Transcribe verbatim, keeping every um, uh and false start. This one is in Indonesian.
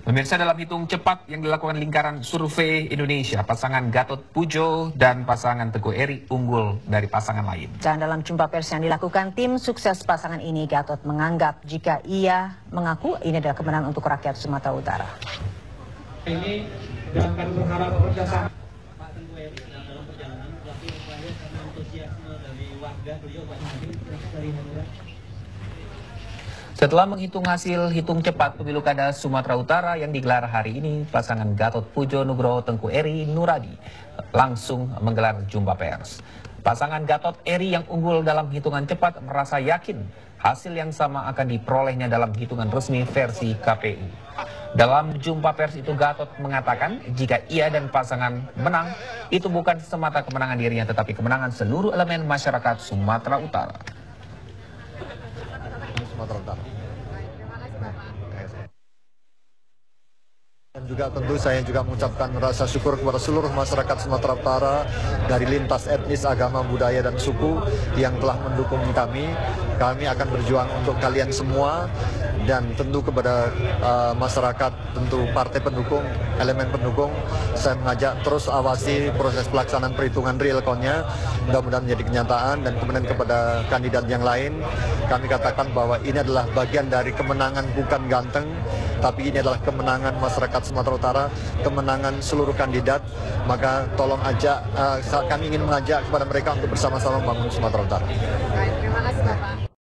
Pemirsa, dalam hitung cepat yang dilakukan lingkaran survei Indonesia, pasangan Gatot Pujo dan pasangan Teguh Eri unggul dari pasangan lain. Dan dalam jumpa pers yang dilakukan tim sukses pasangan ini, Gatot menganggap jika ia mengaku ini adalah kemenangan untuk rakyat Sumatera Utara. Ini dan kami berharap kerjasama. Pak Teguh Eri dalam perjalanan tapi terakhir karena antusiasme dari warga beliau banyak dari Madura. Setelah menghitung hasil hitung cepat pemilu kada Sumatera Utara yang digelar hari ini, pasangan Gatot Pujo Nugroho Tengku Eri Nuradi langsung menggelar jumpa pers. Pasangan Gatot Eri yang unggul dalam hitungan cepat merasa yakin hasil yang sama akan diperolehnya dalam hitungan resmi versi K P U. Dalam jumpa pers itu, Gatot mengatakan jika ia dan pasangan menang, itu bukan semata kemenangan dirinya tetapi kemenangan seluruh elemen masyarakat Sumatera Utara. Sumatera Utara. Dan juga tentu saya juga mengucapkan rasa syukur kepada seluruh masyarakat Sumatera Utara dari lintas etnis, agama, budaya, dan suku yang telah mendukung kami. Kami akan berjuang untuk kalian semua dan tentu kepada uh, masyarakat, tentu partai pendukung, elemen pendukung, saya mengajak terus awasi proses pelaksanaan perhitungan real count-nya, mudah-mudahan menjadi kenyataan. Dan kemudian kepada kandidat yang lain, kami katakan bahwa ini adalah bagian dari kemenangan bukan ganteng, tapi ini adalah kemenangan masyarakat Sumatera Utara, kemenangan seluruh kandidat. Maka tolong ajak, uh, kami ingin mengajak kepada mereka untuk bersama-sama membangun Sumatera Utara. Baik, terima kasih Bapak.